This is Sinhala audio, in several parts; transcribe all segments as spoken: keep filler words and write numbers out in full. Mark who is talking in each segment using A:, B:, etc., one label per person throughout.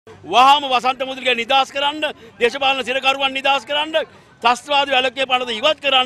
A: වහාම වසන්ත මුදලිගේ නිදහස් කරන්න, දේශපාලන සිරකරුවන් නිදහස් කරන්න, ත්‍රස්තවාදී වැළකේ පනත ඉවත් කරන්න.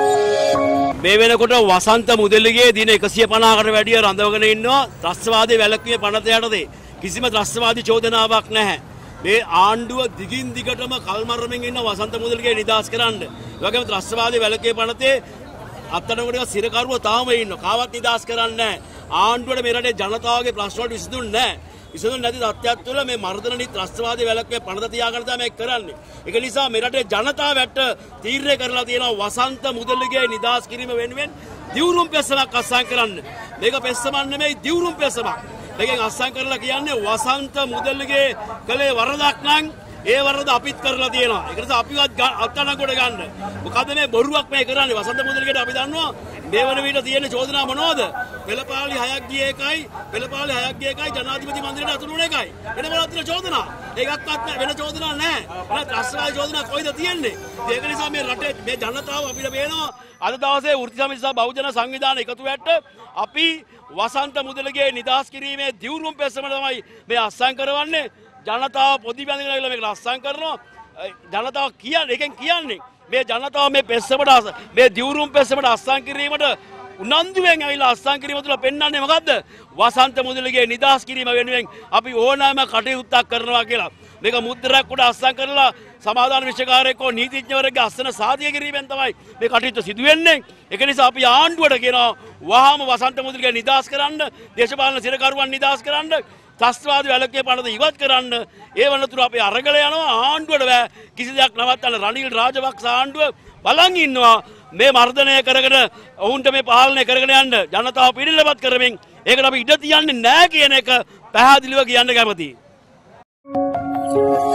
A: මේ වෙනකොට වසන්ත මුදලිගේ දින එකසිය පනහකට වැඩිය රඳවගෙන ඉන්නවා ත්‍රස්තවාදී වැළකීමේ පනත යටතේ. කිසිම ත්‍රස්තවාදී චෝදනාවක් නැහැ. මේ ආණ්ඩුව දිගින් දිගටම කල්මරමින් ඉන්න වසන්ත මුදලිගේ නිදහස් කරන්න. ඒ වගේම ත්‍රස්තවාදී වැළකේ පනතේ අත්අඩංගුවට සිරකරුවෝ තාම ඉන්නවා. කාවත් නිදහස් කරන්නේ නැහැ. ආණ්ඩුවට මේ රටේ ජනතාවගේ ප්‍රශ්න වලට විසඳුන්නේ නැහැ. විසඳුන්නේ නැති තත්ත්වයක් තුළ මේ මර්ධන නීති ත්‍රස්තවාදී වැළකීමේ පනත තියාගෙන තමයි කරන්නේ. ඒක නිසා මේ රටේ ජනතාවට තීරණය කරලා තියෙනවා වසන්ත මුදලිගේ නිදහස් කිරීම වෙනුවෙන් දිවුරුම් පෙස්සමක් අත්සන් කරන්න. මේක පෙස්සමක් නෙමෙයි දිවුරුම් පෙස්සමක්. මේකෙන් අත්සන් කරලා කියන්නේ වසන්ත මුදලිගේ කලේ වරදක් නම් ඒ වරද අපිත් කරලා තියෙනවා. ඒක නිසා අපිවත් අත්අඩංගුවට ගන්න. මොකද මේ බොරුවක් මේ කරන්නේ වසන්ත මුදලිගේට අපි දන්නවා මේ වන විට තියෙන චෝදනා මොනවද? පෙළපාලි හයක් ගිය එකයි පෙළපාලි හයක් ගිය එකයි ජනාධිපති මන්දිරයට අතුරු වුණ එකයි. වෙන මොනවද තියෙන චෝදනා? ඒකක්වත් නැහැ. වෙන චෝදනා නැහැ. එහෙනම් ත්‍රස්තවාදී චෝදනා කොයිද තියෙන්නේ? ඒක නිසා මේ රටේ මේ ජනතාව අපිට පේනවා අද දවසේ වෘත්ති සමිති සහ බහුජන සංවිධාන එකතු වෙට අපි වසන්ත මුදලිගේ නිදහස් කිරීමේ දිවුරුම් පෙස්සම තමයි මේ අත්සන් කරවන්නේ. ජනතාව පොඩි බැඳගෙන ආවිලා මේක අත්සන් කරනවා. ජනතාව කියන්නේ එකෙන් කියන්නේ මේ ජනතාව මේ පෙස්සමට මේ දිවුරුම් පෙස්සමට අත්සන් කිරීමට උනන්දුවෙන් ඇවිල්ලා අත්සන් කිරීම තුළ පෙන්වන්නේ මොකද්ද? වසන්ත මුදලිගේ නිදහස් කිරීම වෙනුවෙන් අපි ඕනෑම කටයුත්තක් කරනවා කියලා. මේක මුද්‍රාවක් උඩ අත්සන් කරලා සමාදාන විශේෂකාරයෙක්ව නීතිඥවරයෙක්ගේ අස්සන සාධිය කිරීමෙන් තමයි මේ කටයුතු සිදු වෙන්නේ. ඒක නිසා අපි ආණ්ඩුවට කියනවා වහාම වසන්ත මුදලිගේ නිදහස් කරන්න, දේශපාලන සිරකරුවන් නිදහස් කරන්න, ත්‍රස්තවාදී වැළකේ පනත ඉවත් කරන්න. ඒ වනතුරු අපි අරගල යනවා. ආණ්ඩුවට බෑ කිසි දෙයක් නවත්තන්න. රනිල් රාජපක්ෂ ආණ්ඩුව බලන් ඉන්නවා මේ මර්ධනය කරගෙන ඔවුන්ට මේ පාලනය කරගෙන යන්න ජනතාව පිළිලපත් කරමින්. ඒකට අපි ඉඩ තියන්නේ නැහැ කියන එක පැහැදිලිව කියන්න කැමතියි.